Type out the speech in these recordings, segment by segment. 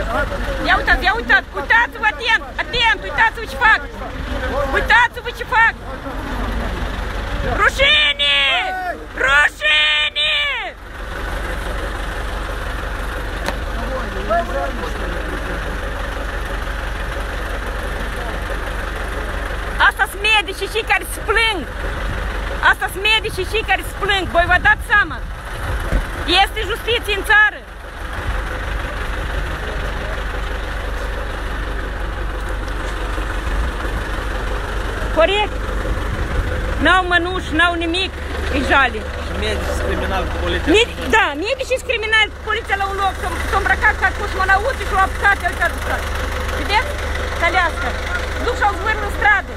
Ia uitați, ia uitați, uitați-vă atent, atent, uitați-vă ce fac! Uitați-vă ce fac! Rușine! Rușine! Asta sunt medicii și care se plâng! Asta sunt medicii și care se plâng! Voi vă dați seama! Este justiție în țară! Corect! N-au mănuși, n-au nimic, e jale. Și medici sunt criminali cu poliția. Da, medici sunt criminali cu poliția la un loc. S-au îmbrăcat ca cosmonauti și au apucat el ca ducat. Vedeți? Calească. Duc și-au zvârn în stradă.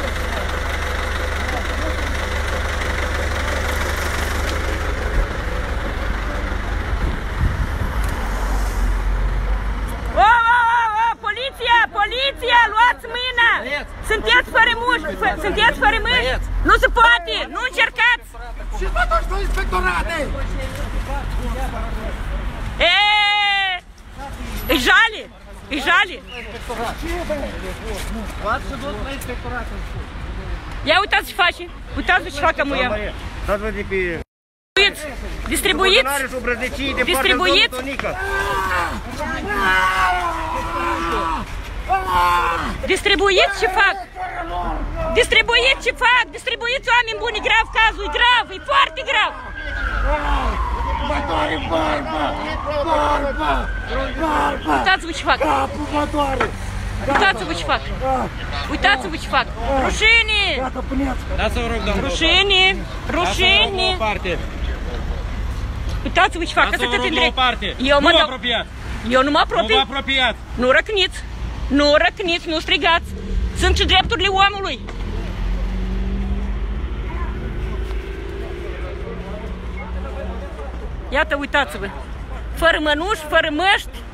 Poliția, luați mâna! Sunteți fără mușchi, sunteți fără mâini! Nu se poate! Nu încercați! Și totuși nu inspectorate! E jale! E jale! Ia uitați ce face! Uitați ce facă muia! Distribuiți! Distribuiți! Distribuiți ce fac! Distribuiți ce fac! Distribuiți oameni buni! E grav cazul! E grav! E foarte grav! Mă doare barba! Barba! Barba! Uitați-vă ce fac! Capul mă doare! Uitați-vă ce fac! Uitați-vă ce fac! Rușine! Gata, puneți! Dați-vă rog, domnul! Rușine! Rușine! Uitați-vă ce fac! Dați-vă rog la o parte! Nu vă apropiați! Eu nu mă apropii! Nu vă apropiați! Nu răcniți! Nu răcniți, nu strigați! Sunt și drepturile omului! Iată, uitați-vă! Fără mănuși, fără măști,